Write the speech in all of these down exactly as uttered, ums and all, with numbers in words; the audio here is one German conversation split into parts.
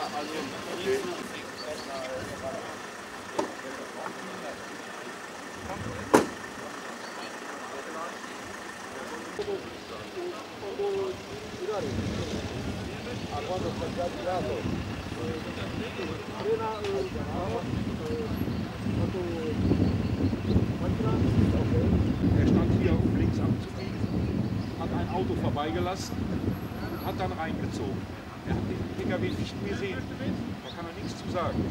Okay. Er stand hier, um links abzubiegen, hat ein Auto vorbeigelassen und hat dann reingezogen. Er hat den P K W nicht gesehen. Da kann er nichts zu sagen.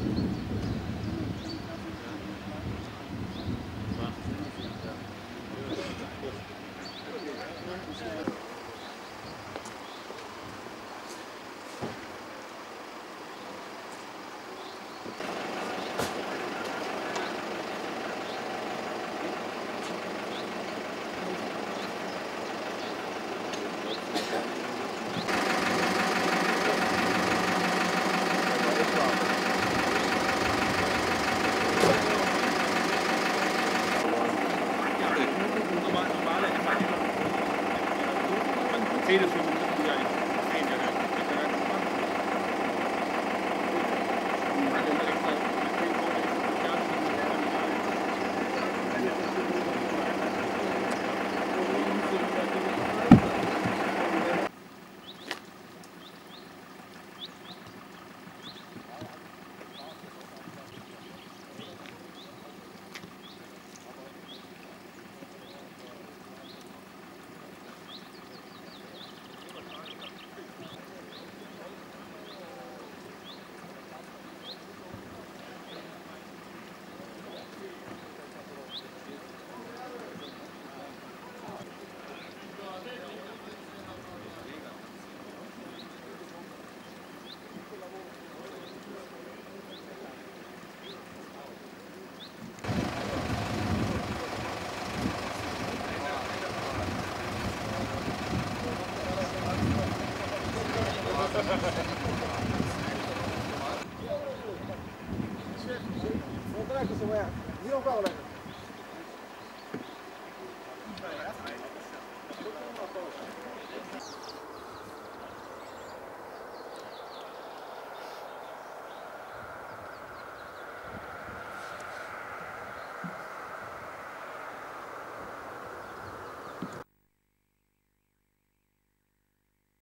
Mercedes für mich ja nicht. Non è questo, non è. Io non provo.